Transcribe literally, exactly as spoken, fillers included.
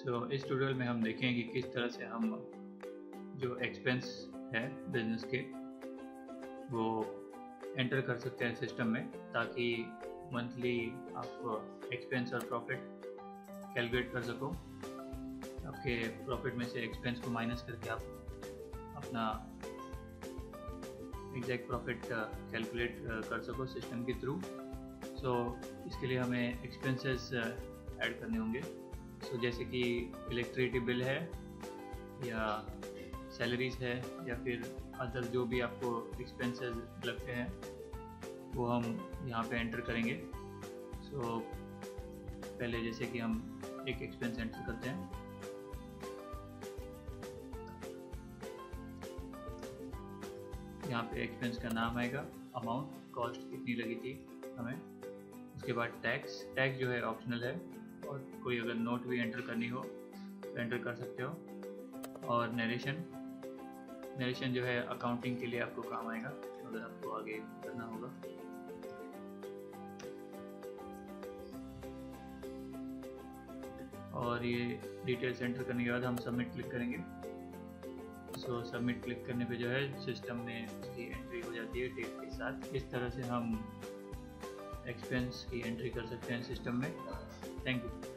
तो इस ट्यूटोरियल में हम देखेंगे कि किस तरह से हम जो एक्सपेंस है बिजनेस के वो एंटर कर सकते हैं सिस्टम में, ताकि मंथली आप एक्सपेंस और प्रॉफिट कैलकुलेट कर सको। आपके प्रॉफिट में से एक्सपेंस को माइनस करके आप अपना एग्जैक्ट प्रॉफिट कैलकुलेट कर सको सिस्टम के थ्रू। सो इसके लिए हमें एक्सपेंसेस ऐड करने होंगे। सो so, जैसे कि इलेक्ट्रिसिटी बिल है या सैलरीज है या फिर अदर जो भी आपको एक्सपेंसेस लगते हैं वो हम यहाँ पे एंटर करेंगे। सो so, पहले जैसे कि हम एक एक्सपेंस एंटर करते हैं। यहाँ पे एक्सपेंस का नाम आएगा, अमाउंट, कॉस्ट कितनी लगी थी हमें। उसके बाद टैक्स टैक्स जो है ऑप्शनल है, और कोई अगर नोट भी एंटर करनी हो तो एंटर कर सकते हो। और नरेशन नरेशन जो है अकाउंटिंग के लिए आपको काम आएगा अगर आपको आगे करना होगा। और ये डिटेल्स एंटर करने के बाद हम सबमिट क्लिक करेंगे। सो सबमिट क्लिक करने पे जो है सिस्टम में उसकी एंट्री हो जाती है डेट के साथ। इस तरह से हम एक्सपेंस की एंट्री कर सकते हैं सिस्टम में। Thank you.